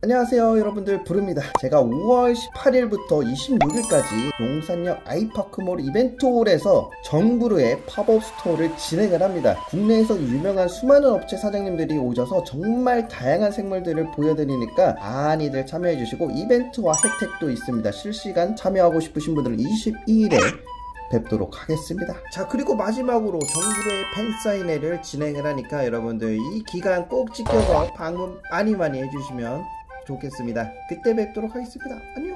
안녕하세요 여러분들, 부릅니다. 제가 5월 18일부터 26일까지 용산역 아이파크몰 이벤트홀에서 정부르의 팝업 스토어를 진행을 합니다. 국내에서 유명한 수많은 업체 사장님들이 오셔서 정말 다양한 생물들을 보여드리니까 많이들 참여해주시고 이벤트와 혜택도 있습니다. 실시간 참여하고 싶으신 분들은 22일에 뵙도록 하겠습니다. 자, 그리고 마지막으로 정부르의 팬사인회를 진행을 하니까 여러분들 이 기간 꼭 지켜서 방문 많이 해주시면 좋겠습니다. 그때 뵙도록 하겠습니다. 안녕.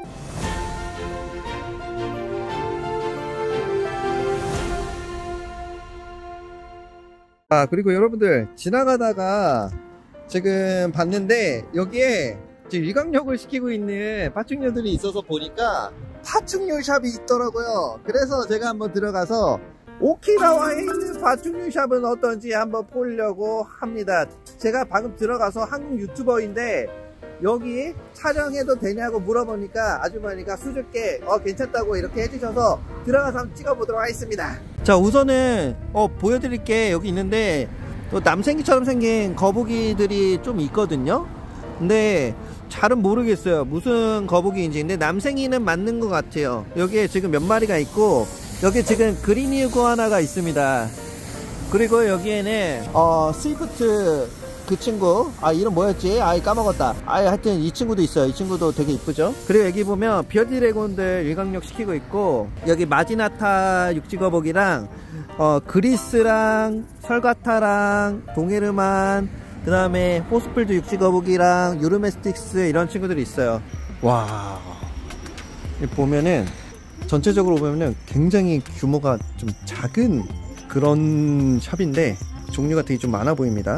그리고 여러분들 지나가다가 지금 봤는데 여기에 지금 일광욕을 시키고 있는 파충류들이 있어서 보니까 파충류 샵이 있더라고요. 그래서 제가 한번 들어가서 오키나와에 있는 파충류 샵은 어떤지 한번 보려고 합니다. 제가 방금 들어가서 한국 유튜버인데 여기 촬영해도 되냐고 물어보니까 아주머니가 수줍게 괜찮다고 이렇게 해주셔서 들어가서 한번 찍어보도록 하겠습니다. 자, 우선은 보여드릴 게 여기 있는데 또 남생기처럼 생긴 거북이들이 좀 있거든요. 근데 잘은 모르겠어요 무슨 거북이인지. 근데 남생이는 맞는 것 같아요. 여기에 지금 몇 마리가 있고 여기 지금 그린 이구아나가 있습니다. 그리고 여기에는 스위프트 그 친구, 이름 뭐였지? 까먹었다. 하여튼 이 친구도 있어요. 이 친구도 되게 이쁘죠? 그리고 여기 보면 비어드래곤들 일광욕 시키고 있고, 여기 마지나타 육지거북이랑 그리스랑 설가타랑 동해르만, 그 다음에 호스필드 육지거북이랑 유르메스틱스 이런 친구들이 있어요. 와, 보면은 전체적으로 보면은 굉장히 규모가 좀 작은 그런 샵인데 종류가 되게 좀 많아 보입니다.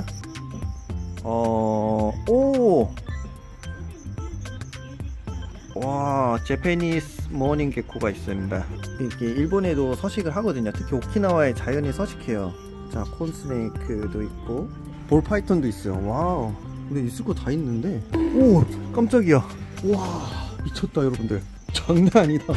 와, 제페니스 모닝 게코가 있습니다. 이게 일본에도 서식을 하거든요. 특히 오키나와에 자연히 서식해요. 자, 콘스네이크도 있고 볼파이톤도 있어요. 와우, 근데 있을 거 다 있는데. 오, 깜짝이야. 와, 미쳤다 여러분들. 장난 아니다.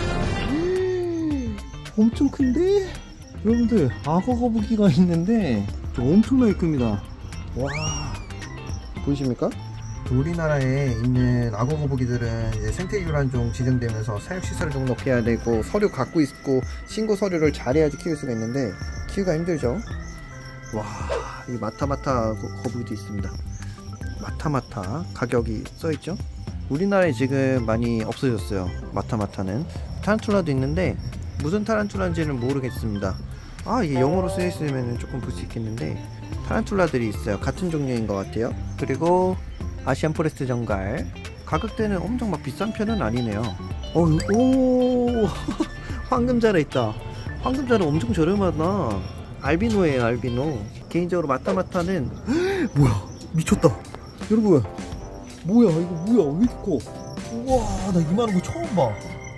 엄청 큰데? 여러분들, 악어 거북이가 있는데 엄청나게 큽니다. 와, 보이십니까? 우리나라에 있는 악어 거북이들은 이제 생태교란종 지정되면서 사육시설을 등록해야 되고 서류 갖고 있고 신고 서류를 잘해야지 키울 수가 있는데 키우기가 힘들죠. 와, 이 마타마타 거북이도 있습니다. 마타마타 가격이 써있죠. 우리나라에 지금 많이 없어졌어요. 마타마타는. 타란툴라도 있는데 무슨 타란툴라인지는 모르겠습니다. 이게 영어로 쓰여있으면 조금 볼 수 있겠는데 타란툴라들이 있어요. 같은 종류인 것 같아요. 그리고 아시안 포레스트 정갈. 가격대는 엄청 막 비싼 편은 아니네요. 오 황금자라 있다. 황금자라 엄청 저렴하다. 알비노예요, 알비노. 개인적으로 마타마타는 뭐야, 미쳤다 여러분. 뭐야 이거, 뭐야, 왜 이렇게 커? 우와, 나 이만한 거 처음 봐.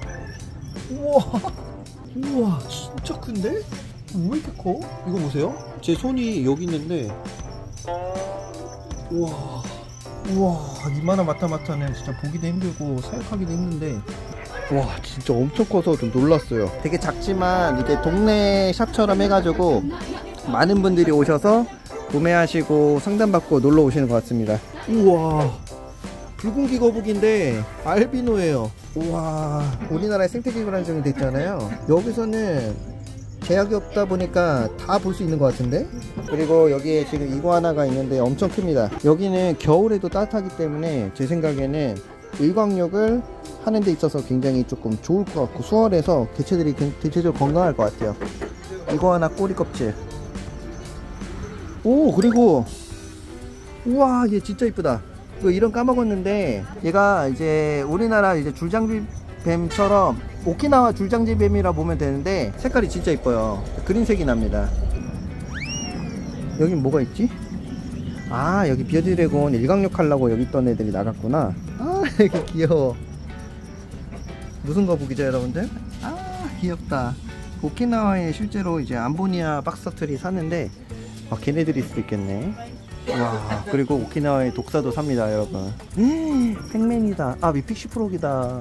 우와 진짜 큰데? 왜 이렇게 커? 이거 보세요. 제 손이 여기 있는데, 우와 이만한 마타마타는 진짜 보기도 힘들고 사육하기도 힘든데, 와 진짜 엄청 커서 좀 놀랐어요. 되게 작지만 이게 동네 샵처럼 해가지고 많은 분들이 오셔서 구매하시고 상담받고 놀러 오시는 것 같습니다. 우와, 붉은기 거북인데 알비노예요. 우와, 우리나라에 생태기관정이 됐잖아요. 여기서는 제약이 없다 보니까 다 볼 수 있는 것 같은데. 그리고 여기에 지금 이구아나가 있는데 엄청 큽니다. 여기는 겨울에도 따뜻하기 때문에 제 생각에는 일광욕을 하는 데 있어서 굉장히 조금 좋을 것 같고 수월해서 개체들이 대체적으로 건강할 것 같아요. 이구아나 꼬리 껍질. 오, 그리고 우와, 얘 진짜 이쁘다. 이거 이름 까먹었는데 얘가 이제 우리나라 이제 줄장지뱀처럼 오키나와 줄장지뱀이라 보면 되는데 색깔이 진짜 이뻐요. 그린색이 납니다. 여긴 뭐가 있지? 여기 비어드래곤 일광욕 하려고 여기 있던 애들이 나갔구나. 이렇게 귀여워. 무슨 거북이죠 여러분들? 귀엽다. 오키나와에 실제로 이제 암보니아 박스터틀이 사는데 걔네들이 수도 있겠네. 와, 그리고 오키나와에 독사도 삽니다 여러분. 팩맨이다. 픽시프록이다.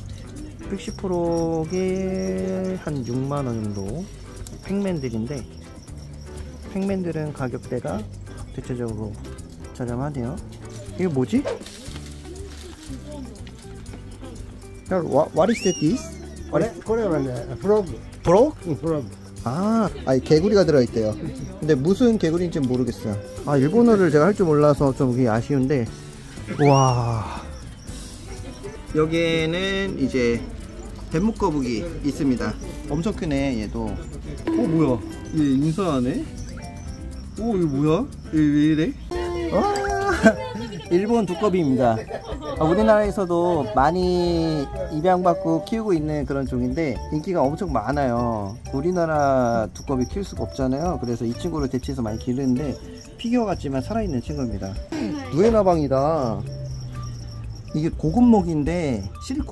픽시프록이 한 6만원 정도 팩맨들인데, 팩맨들은 가격대가 대체적으로 저렴하네요. 이게 뭐지? What is this? これはね、フログ。 브록? フログ。 아, 아니 개구리가 들어있대요. 근데 무슨 개구리인지 모르겠어요. 아, 일본어를 제가 할 줄 몰라서 좀 그게 아쉬운데. 와, 여기에는 이제 뱀목거북이 있습니다. 엄청 크네 얘도. 뭐야, 얘 인사하네. 이거 뭐야, 얘 왜 이래? 일본 두꺼비입니다. 우리나라에서도 많이 입양받고 키우고 있는 그런 종인데 인기가 엄청 많아요. 우리나라 두꺼비 키울 수가 없잖아요. 그래서 이 친구를 대체해서 많이 기르는데 피규어 같지만 살아있는 친구입니다. 누에나방이다. 이게 고급목인데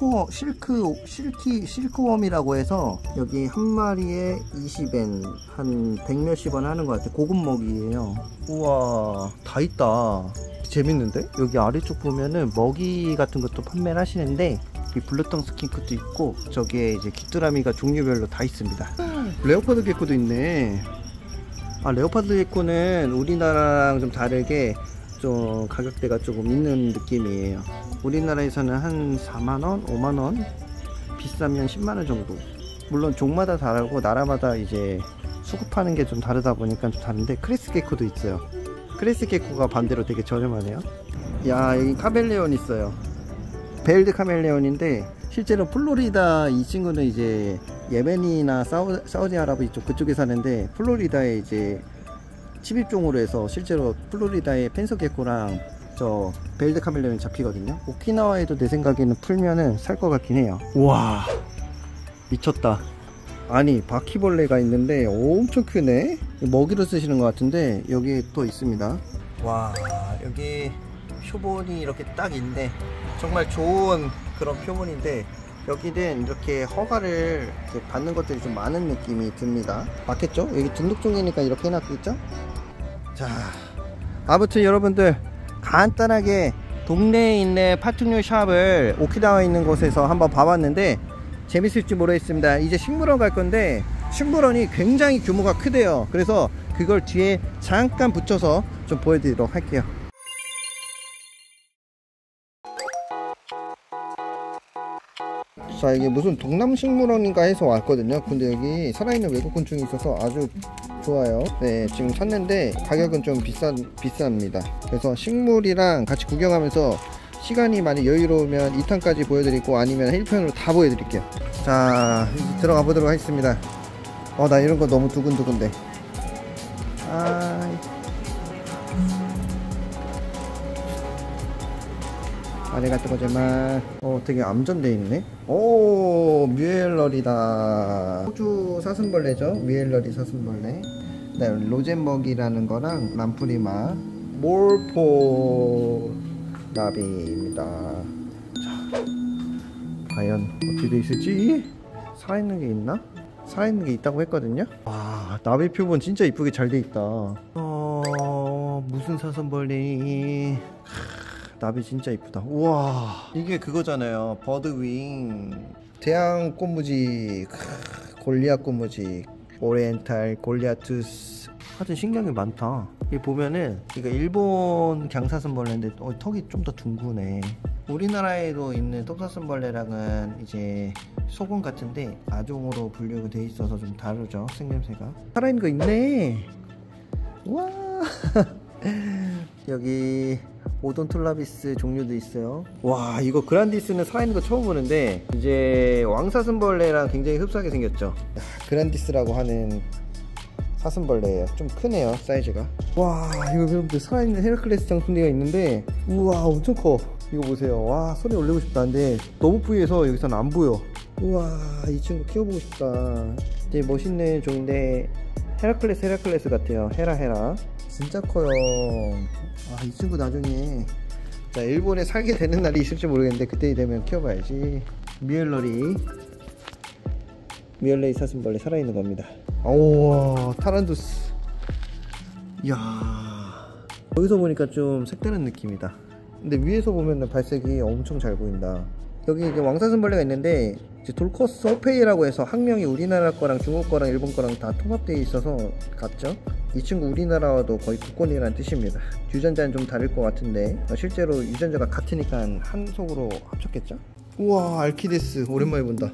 실크웜이라고 해서 여기 한 마리에 20엔, 한 100몇십 원 하는 것 같아요. 고급목이에요. 우와, 다 있다. 재밌는데? 여기 아래쪽 보면은 먹이 같은 것도 판매를 하시는데 이 블루텅 스킨크도 있고 저기에 이제 귀뚜라미가 종류별로 다 있습니다. 레오파드 개코도 있네. 아, 레오파드 개코는 우리나라랑 좀 다르게 좀 가격대가 조금 있는 느낌이에요. 우리나라에서는 한 4만원, 5만원, 비싸면 10만원 정도. 물론 종마다 다르고 나라마다 이제 수급하는 게 좀 다르다 보니까 좀 다른데 크레스 개코도 있어요. 크레스 개코가 반대로 되게 저렴하네요. 야, 여기 카멜레온 있어요. 베일드 카멜레온인데 실제로 플로리다, 이 친구는 이제 예멘이나 사우디아라브 이쪽 그쪽에 사는데 플로리다에 이제 침입종으로 해서 실제로 플로리다의 펜서 개코랑 저 베일드 카멜레온이 잡히거든요. 오키나와에도 내 생각에는 풀면은 살 것 같긴 해요. 우와, 미쳤다. 아니, 바퀴벌레가 있는데 엄청 크네. 먹이로 쓰시는 것 같은데 여기 또 있습니다. 와, 여기 표본이 이렇게 딱 있네. 정말 좋은 그런 표본인데 여기는 이렇게 허가를 이렇게 받는 것들이 좀 많은 느낌이 듭니다. 맞겠죠? 여기 등록종이니까 이렇게 해놨겠죠? 자, 아무튼 여러분들 간단하게 동네에 있는 파충류 샵을 오키나와에 있는 곳에서 한번 봐봤는데 재밌을지 모르겠습니다. 이제 식물원 갈 건데 식물원이 굉장히 규모가 크대요. 그래서 그걸 뒤에 잠깐 붙여서 좀 보여드리도록 할게요. 자, 이게 무슨 동남식물원인가 해서 왔거든요. 근데 여기 살아있는 외국곤충이 있어서 아주 좋아요. 네, 지금 샀는데 가격은 좀 비쌉니다. 그래서 식물이랑 같이 구경하면서 시간이 많이 여유로우면 2탄까지 보여드리고 아니면 1편으로 다 보여드릴게요. 자, 들어가 보도록 하겠습니다. 나 이런 거 너무 두근두근데. 아리가또 고자이마스. 되게 암전돼 있네. 오, 뮤엘러리다. 호주 사슴벌레죠. 뮤엘러리 사슴벌레. 네, 로젠먹이라는 거랑 람프리마, 몰포 나비입니다. 자, 과연 어떻게 돼 있을지. 살아있는 게 있나? 살아있는 게 있다고 했거든요. 와, 나비 표본 진짜 이쁘게 잘 돼 있다. 무슨 사슴벌레. 나비 진짜 이쁘다. 우와, 이게 그거잖아요. 버드윙. 대양 꽃무지, 골리앗 꽃무지, 오리엔탈 골리아투스. 하여튼 신기한 게 많다. 이 보면은 이거 일본 강사슴벌레인데 턱이 좀 더 둥그네. 우리나라에도 있는 똥사슴벌레랑은 이제 소금 같은데 아종으로 분류가 돼 있어서 좀 다르죠, 생김새가. 살아있는 거 있네. 우와. 여기 오돈톨라비스 종류도 있어요. 와, 이거 그란디스는 살아있는 거 처음 보는데 이제 왕사슴벌레랑 굉장히 흡사하게 생겼죠. 그란디스라고 하는 사슴벌레예요. 좀 크네요, 사이즈가. 와, 이거 여러분들 살아있는 헤라클레스 장수리가 있는데 우와, 엄청 커. 이거 보세요. 와, 손에 올리고 싶다. 근데 너무 부위해서 여기서는 안 보여. 우와, 이 친구 키워보고 싶다. 되게 멋있는 종인데 헤라클레스 같아요. 헤라 진짜 커요. 이 친구 나중에 일본에 살게 되는 날이 있을지 모르겠는데 그때 되면 키워봐야지. 뮤엘러리 사슴벌레 살아있는 겁니다. 우와, 타란두스. 이야, 여기서 보니까 좀 색다른 느낌이다. 근데 위에서 보면 발색이 엄청 잘 보인다. 여기 왕사슴벌레가 있는데 이제 돌코스 호페이라고 해서 학명이 우리나라 거랑 중국 거랑 일본 거랑 다 통합되어 있어서 같죠? 이 친구 우리나라와도 거의 국권이라는 뜻입니다. 유전자는 좀 다를 것 같은데 실제로 유전자가 같으니까 한 속으로 합쳤겠죠? 우와, 알키데스 오랜만에 본다.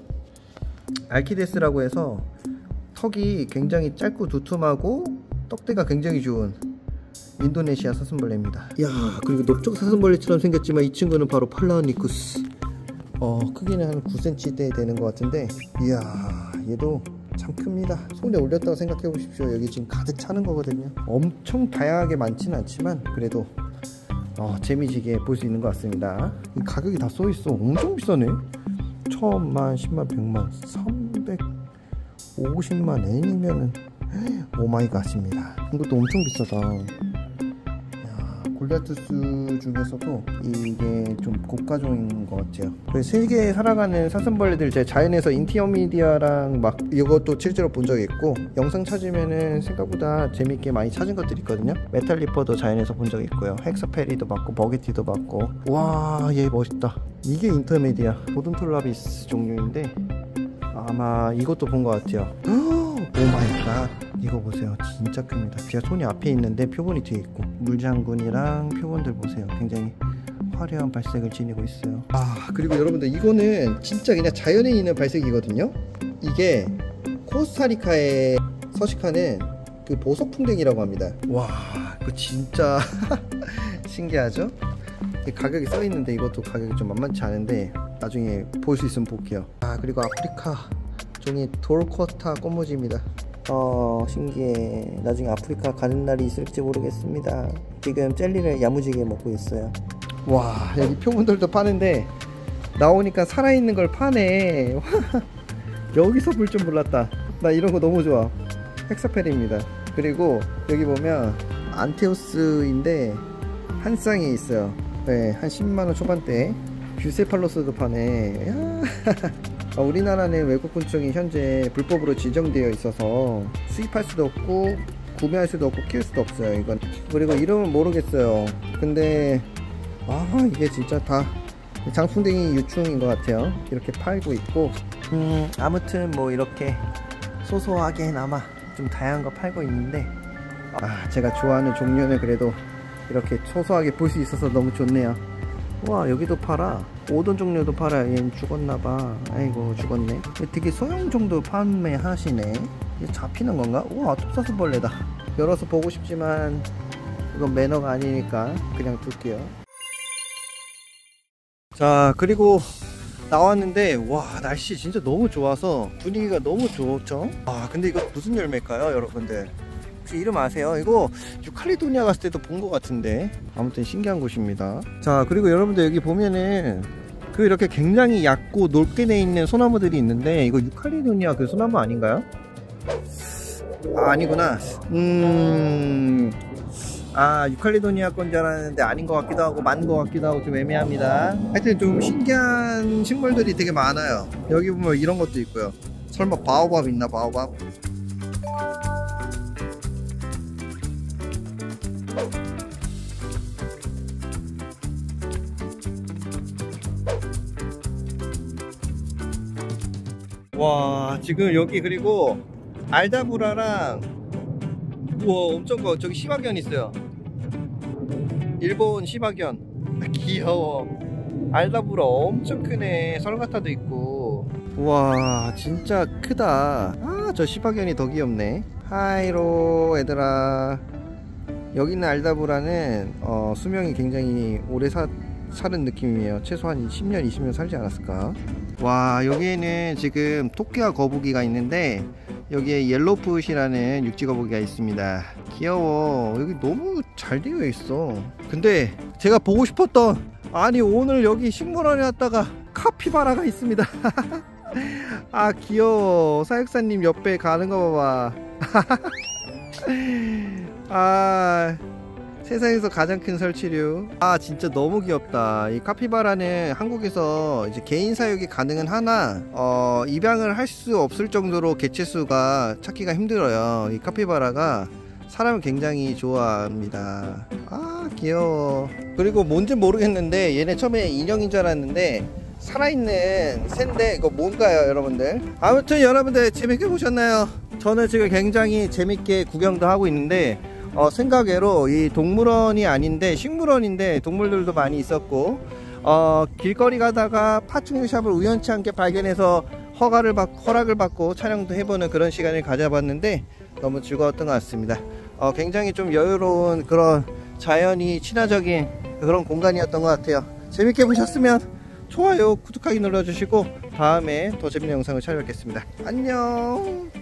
알키데스라고 해서 턱이 굉장히 짧고 두툼하고 떡대가 굉장히 좋은 인도네시아 사슴벌레입니다. 이야, 그리고 넓적 사슴벌레처럼 생겼지만 이 친구는 바로 팔라니쿠스. 크기는 한 9cm 되는 것 같은데, 이야, 얘도 참 큽니다. 손에 올렸다고 생각해 보십시오. 여기 지금 가득 차는 거거든요. 엄청 다양하게 많지는 않지만 그래도 재미지게 볼 수 있는 것 같습니다. 이 가격이 다 써있어. 엄청 비싸네. 1000만, 10만, 100만, 350만 엔이면은 오마이갓입니다. 이것도 엄청 비싸다. 야, 골다투스 중에서도 이게 좀 고가종인 것 같아요. 세계에 살아가는 사슴벌레들 제 자연에서 인티어미디아랑 막 이것도 실제로 본 적이 있고, 영상 찾으면은 생각보다 재밌게 많이 찾은 것들이 있거든요. 메탈리퍼도 자연에서 본 적이 있고요. 헥사페리도 봤고 버게티도 봤고. 와, 얘 멋있다. 이게 인터미디아 보돈톨라비스 종류인데 아마 이것도 본 것 같아요. 오마이갓, 이거 보세요. 진짜 큽니다. 제가 손이 앞에 있는데 표본이 뒤에 있고, 물장군이랑 표본들 보세요. 굉장히 화려한 발색을 지니고 있어요. 그리고 여러분들, 이거는 진짜 그냥 자연에 있는 발색이거든요. 이게 코스타리카에 서식하는 그 보석풍뎅이라고 합니다. 와, 이거 진짜 신기하죠? 가격이 써있는데 이것도 가격이 좀 만만치 않은데 나중에 볼 수 있으면 볼게요. 그리고 아프리카 종이 돌코타 꽃무지입니다. 신기해. 나중에 아프리카 가는 날이 있을지 모르겠습니다. 지금 젤리를 야무지게 먹고 있어요. 와, 여기 표본들도 파는데 나오니까 살아있는 걸 파네. 여기서 볼 줄 몰랐다. 나 이런 거 너무 좋아. 헥사페리입니다. 그리고 여기 보면 안테우스인데 한 쌍이 있어요. 네, 한 10만원 초반대. 뷰세팔로스도 파네. 우리나라는 외국군종이 현재 불법으로 지정되어 있어서 수입할 수도 없고 구매할 수도 없고 키울 수도 없어요. 이건. 그리고 이름은 모르겠어요. 근데 이게 진짜 다 장풍뎅이 유충인 것 같아요. 이렇게 팔고 있고, 아무튼 뭐 이렇게 소소하게나마 좀 다양한 거 팔고 있는데, 제가 좋아하는 종류는 그래도 이렇게 소소하게 볼 수 있어서 너무 좋네요. 와, 여기도 팔아. 오돈 종류도 팔아요. 얘는 죽었나봐. 아이고, 죽었네. 되게 소형 정도 판매하시네. 이게 잡히는 건가? 우와, 톱사슴벌레다. 열어서 보고 싶지만 이건 매너가 아니니까 그냥 둘게요. 자, 그리고 나왔는데, 와, 날씨 진짜 너무 좋아서 분위기가 너무 좋죠? 근데 이거 무슨 열매일까요, 여러분들? 혹시 이름 아세요? 이거 뉴칼리도니아 갔을 때도 본 것 같은데, 아무튼 신기한 곳입니다. 자, 그리고 여러분들 여기 보면은 이렇게 굉장히 얕고 넓게 돼 있는 소나무들이 있는데, 이거 뉴칼리도니아 그 소나무 아닌가요? 아니구나. 유칼리도니아 건 줄 알았는데 아닌 것 같기도 하고 맞는 것 같기도 하고 좀 애매합니다. 하여튼 좀 신기한 식물들이 되게 많아요. 여기 보면 이런 것도 있고요. 설마 바오밥 있나? 바오밥? 와, 지금 여기 그리고 알다브라랑, 우와, 엄청 커. 저기 시바견 있어요. 일본 시바견. 귀여워. 알다브라 엄청 크네. 설가타도 있고. 우와, 진짜 크다. 저 시바견이 더 귀엽네. 하이로 얘들아. 여기 있는 알다브라는 수명이 굉장히 오래 사는 느낌이에요. 최소한 10년 20년 살지 않았을까. 와, 여기에는 지금 토끼와 거북이가 있는데 여기에 옐로우풋이라는 육지거북이가 있습니다. 귀여워. 여기 너무 잘 되어 있어. 근데 제가 보고 싶었던, 오늘 여기 식물원에 왔다가 카피바라가 있습니다. 귀여워. 사육사님 옆에 가는 거 봐봐. 세상에서 가장 큰 설치류. 진짜 너무 귀엽다. 이 카피바라는 한국에서 이제 개인 사육이 가능은 하나 입양을 할 수 없을 정도로 개체수가 찾기가 힘들어요. 이 카피바라가 사람을 굉장히 좋아합니다. 귀여워. 그리고 뭔지 모르겠는데 얘네 처음에 인형인 줄 알았는데 살아있는 새인데 이거 뭔가요 여러분들? 아무튼 여러분들 재밌게 보셨나요? 저는 지금 굉장히 재밌게 구경도 하고 있는데 생각외로 이 동물원이 아닌데 식물원인데 동물들도 많이 있었고 길거리 가다가 파충류 샵을 우연치 않게 발견해서 허락을 받고 촬영도 해보는 그런 시간을 가져봤는데 너무 즐거웠던 것 같습니다. 굉장히 좀 여유로운 그런 자연이 친화적인 그런 공간이었던 것 같아요. 재밌게 보셨으면 좋아요, 구독하기 눌러주시고 다음에 더 재밌는 영상을 찾아뵙겠습니다. 안녕.